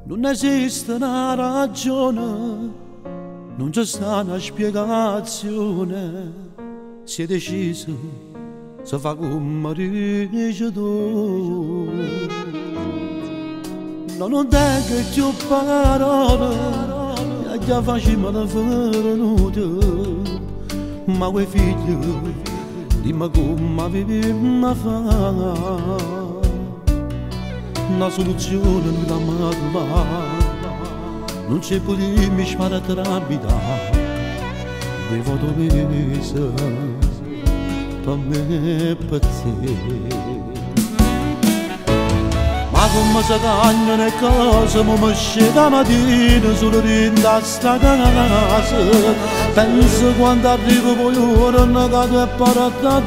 Non esiste una ragione, non c'è sta una spiegazione. Si è deciso, si fa come dici tu. Non è che più parole, e già facciamo la venuta. Ma quei figli, dimmi come viviamo a fare. Una soluzione non la madma, non c'è più di mi spara trabida, devo dovere per me per te. Ma come si cagna le cose, mi scende la mattina solo da sta casa, penso quando arrivo poi ora non cado e parata a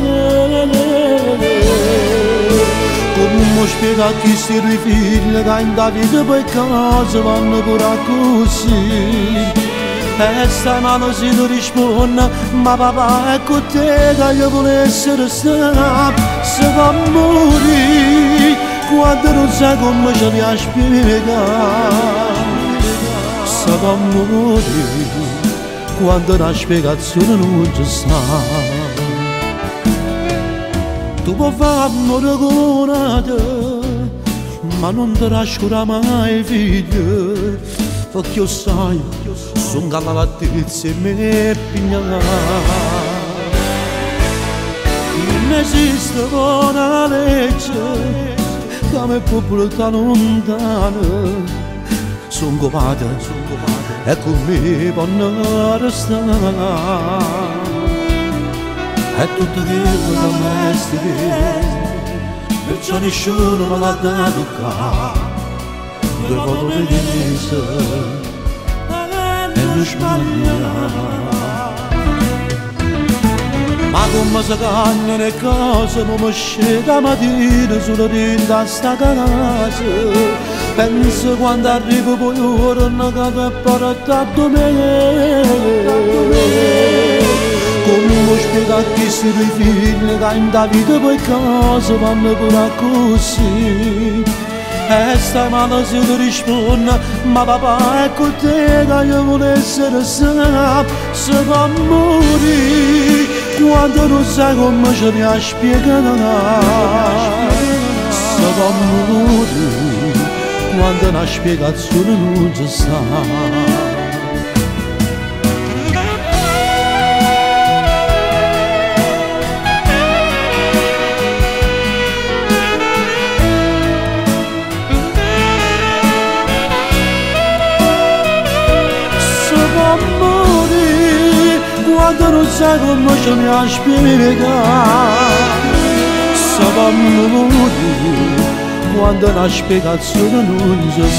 domenica. Come spiega a chi si rifiglia che in Davide poi cose vanno pure così. E sta mano si non risponde, ma papà è con te che io volessi restare. Se va morire, quando non sai come ce li spiegare. Se va morire, quando una spiegazione non ci sta. Tu puoi farmi raccontare, ma non ti trascura mai figlio, perché io sai, sono alla lattezza e me pignare. Non esiste buona legge, che mi può portare lontano. Sono copata e con me può restare. È tutto quello che mi stile, perciò nessuno me l'ha da toccare. Devo vedere e non sbagliare. Ma come si cagna le cose, non mi scende la mattina solo da sta casa. Penso quando arrivo poi ora non cado e parata a domenica. Come spiega a chi si rifiglia che in Davide poi cose vanno pure così. E sta mano si ti risponde, ma papà è con te che io volessi restare. Se va a morire, quando non sai come ce li spiegare. Se va a morire, quando una spiegazione non ci sta. Quando non sai come ce li spiegare. Se va a morire, quando una spiegazione non ci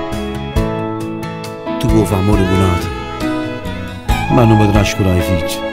sta. Tu puoi fare amore con altri, ma non mi trascurare i figli.